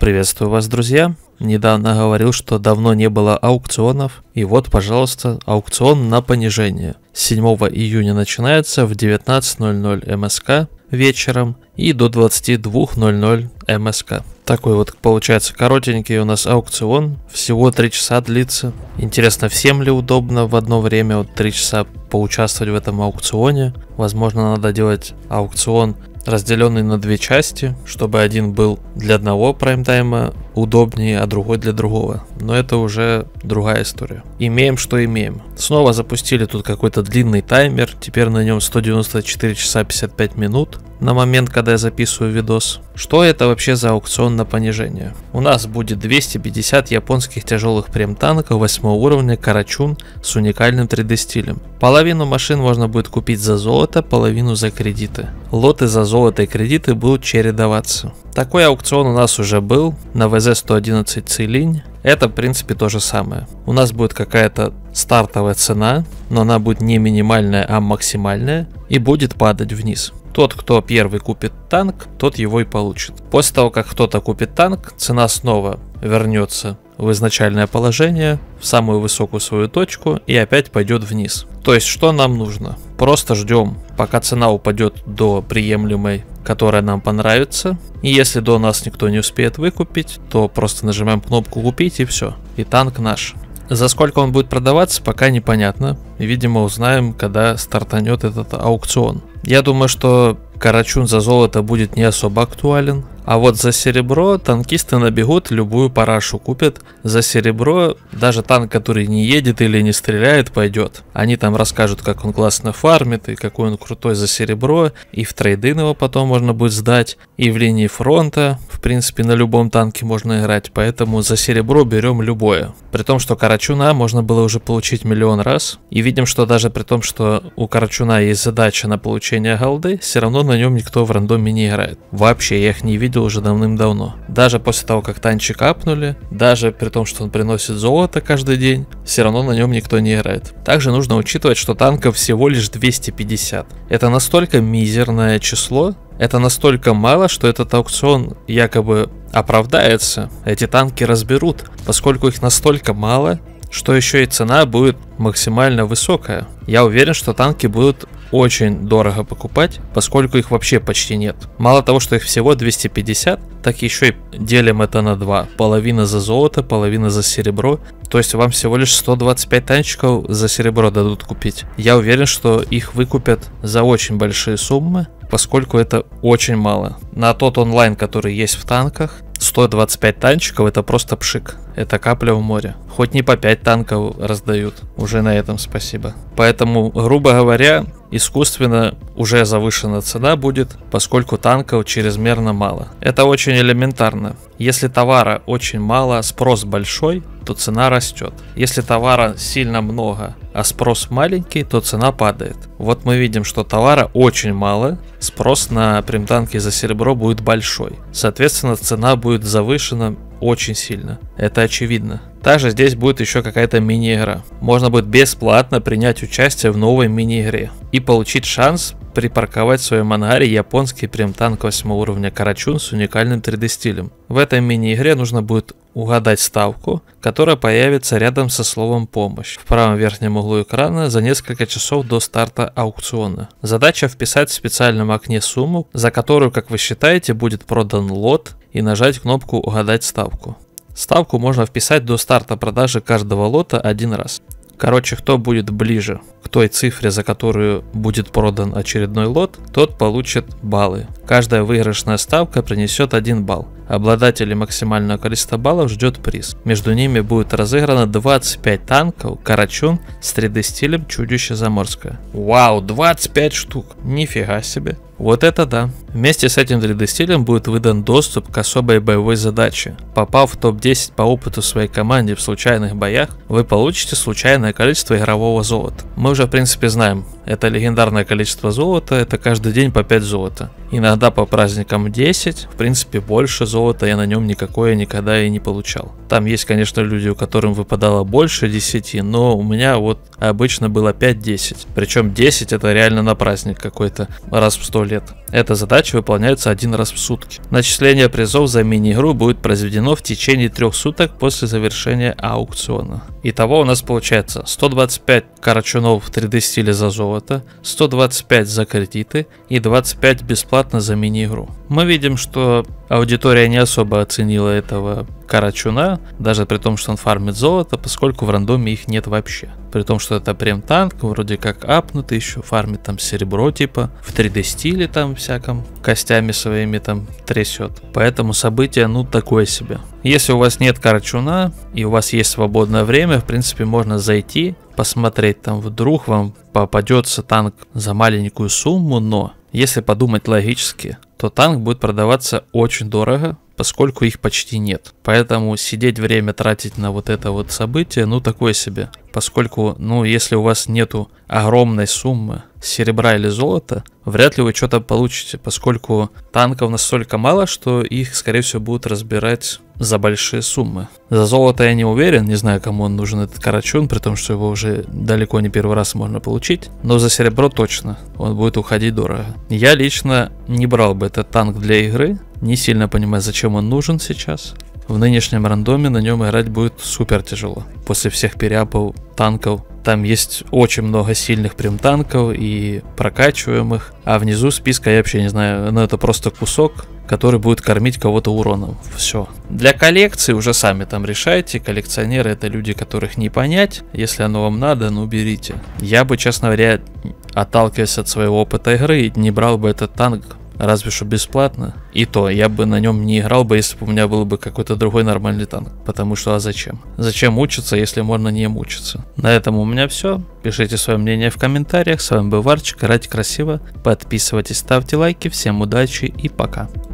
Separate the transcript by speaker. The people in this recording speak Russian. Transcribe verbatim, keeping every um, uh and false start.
Speaker 1: Приветствую вас, друзья! Недавно говорил, что давно не было аукционов, и вот, пожалуйста, аукцион на понижение. седьмого июня начинается в девятнадцать ноль ноль эм эс ка вечером и до двадцати двух ноль ноль эм эс ка. Такой вот получается коротенький у нас аукцион, всего три часа длится. Интересно, всем ли удобно в одно время вот три часа поучаствовать в этом аукционе? Возможно, надо делать аукцион разделенный на две части, чтобы один был для одного прайм-тайма удобнее, а другой для другого. Но это уже другая история. Имеем, что имеем. Снова запустили тут какой-то длинный таймер. Теперь на нем сто девяносто четыре часа пятьдесят пять минут на момент, когда я записываю видос. Что это вообще за аукцион на понижение? У нас будет двести пятьдесят японских тяжелых прем-танков восьмого уровня Карачун с уникальным три дэ стилем. Половину машин можно будет купить за золото, половину за кредиты. Лоты за золото и кредиты будут чередоваться. Такой аукцион у нас уже был на вэ зэ сто одиннадцать Цилинь. Это, в принципе, то же самое. У нас будет какая-то стартовая цена, но она будет не минимальная, а максимальная, и будет падать вниз. Тот, кто первый купит танк, тот его и получит. После того, как кто-то купит танк, цена снова вернется в изначальное положение, в самую высокую свою точку, и опять пойдет вниз. То есть, что нам нужно? Просто ждем, пока цена упадет до приемлемой, которая нам понравится. И если до нас никто не успеет выкупить, то просто нажимаем кнопку «Купить» и все. И танк наш. За сколько он будет продаваться, пока непонятно. Видимо, узнаем, когда стартанет этот аукцион. Я думаю, что Карачун за золото будет не особо актуален. А вот за серебро танкисты набегут, любую парашу купят. За серебро даже танк, который не едет или не стреляет, пойдет. Они там расскажут, как он классно фармит и какой он крутой за серебро. И в трейдин его потом можно будет сдать. И в линии фронта, в принципе, на любом танке можно играть. Поэтому за серебро берем любое. При том, что Карачуна можно было уже получить миллион раз. И видим, что даже при том, что у Карачуна есть задача на получение голды, все равно на нем никто в рандоме не играет. Вообще, я их не видел уже давным-давно. Даже после того, как танчик апнули, даже при том, что он приносит золото каждый день, все равно на нем никто не играет. Также нужно учитывать, что танков всего лишь двести пятьдесят. Это настолько мизерное число, это настолько мало, что этот аукцион якобы оправдается. Эти танки разберут, поскольку их настолько мало, что еще и цена будет максимально высокая. Я уверен, что танки будут очень дорого покупать, поскольку их вообще почти нет. Мало того, что их всего двести пятьдесят, так еще и делим это на два. Половина за золото, половина за серебро. То есть вам всего лишь сто двадцать пять танчиков за серебро дадут купить. Я уверен, что их выкупят за очень большие суммы, поскольку это очень мало. На тот онлайн, который есть в танках, сто двадцать пять танчиков — это просто пшик. Это капля в море. Хоть не по пять танков раздают. Уже на этом спасибо. Поэтому, грубо говоря, искусственно уже завышена цена будет, поскольку танков чрезмерно мало. Это очень элементарно. Если товара очень мало, спрос большой, то цена растет. Если товара сильно много, а спрос маленький, то цена падает. Вот мы видим, что товара очень мало, спрос на прем-танки за серебро будет большой. Соответственно, цена будет завышена очень сильно. Это очевидно. Также здесь будет еще какая-то мини-игра. Можно будет бесплатно принять участие в новой мини-игре и получить шанс припарковать в своем ангаре японский прем-танк восьмого уровня Карачун с уникальным три дэ стилем. В этой мини-игре нужно будет угадать ставку, которая появится рядом со словом «помощь» в правом верхнем углу экрана за несколько часов до старта аукциона. Задача вписать в специальном окне сумму, за которую, как вы считаете, будет продан лот, и нажать кнопку «Угадать ставку». Ставку можно вписать до старта продажи каждого лота один раз. Короче, кто будет ближе к той цифре, за которую будет продан очередной лот, тот получит баллы. Каждая выигрышная ставка принесет один балл. Обладателей максимального количества баллов ждет приз. Между ними будет разыграно двадцать пять танков Карачун с три дэ стилем Чудище Заморское. Вау, двадцать пять штук! Нифига себе! Вот это да! Вместе с этим три дэ стилем будет выдан доступ к особой боевой задаче. Попав в топ десять по опыту своей команде в случайных боях, вы получите случайное количество игрового золота. Мы уже в принципе знаем, это легендарное количество золота, это каждый день по пять золота. Иногда по праздникам десять, в принципе больше золота я на нем никакое никогда и не получал. Там есть, конечно, люди, у которых выпадало больше десяти, но у меня вот обычно было пять-десять. Причем десять это реально на праздник какой-то, раз в сто лет. Эта задача выполняется один раз в сутки. Начисление призов за мини-игру будет произведено в течение трех суток после завершения аукциона. Итого у нас получается сто двадцать пять карачунов в три дэ стиле за золото, сто двадцать пять за кредиты и двадцать пять бесплатно за мини-игру. Мы видим, что аудитория не особо оценила этого карачуна, даже при том, что он фармит золото, поскольку в рандоме их нет вообще. При том, что это прем танк, вроде как апнутый, еще фармит там серебро типа, в три дэ стиле там всяком, костями своими там трясет. Поэтому событие ну такое себе. Если у вас нет карачуна и у вас есть свободное время, в принципе можно зайти, посмотреть, там вдруг вам попадется танк за маленькую сумму, но если подумать логически, то танк будет продаваться очень дорого, поскольку их почти нет. Поэтому сидеть время тратить на вот это вот событие, ну такое себе. Поскольку, ну если у вас нету огромной суммы серебра или золота, вряд ли вы что-то получите, поскольку танков настолько мало, что их, скорее всего, будут разбирать за большие суммы. За золото я не уверен, не знаю, кому он нужен этот карачун, при том, что его уже далеко не первый раз можно получить, но за серебро точно, он будет уходить дорого. Я лично не брал бы этот танк для игры, не сильно понимаю, зачем он нужен сейчас. В нынешнем рандоме на нем играть будет супер тяжело. После всех переапов танков, там есть очень много сильных прям танков и прокачиваемых, а внизу списка я вообще не знаю, ну это просто кусок, который будет кормить кого-то уроном. Все. Для коллекции уже сами там решайте. Коллекционеры — это люди, которых не понять. Если оно вам надо, ну берите. Я бы, честно говоря, отталкиваясь от своего опыта игры, не брал бы этот танк. Разве что бесплатно. И то, я бы на нем не играл бы, если бы у меня был бы какой-то другой нормальный танк. Потому что, а зачем? Зачем мучиться, если можно не мучиться? На этом у меня все. Пишите свое мнение в комментариях. С вами был Варчик. Играйте красиво. Подписывайтесь, ставьте лайки. Всем удачи и пока.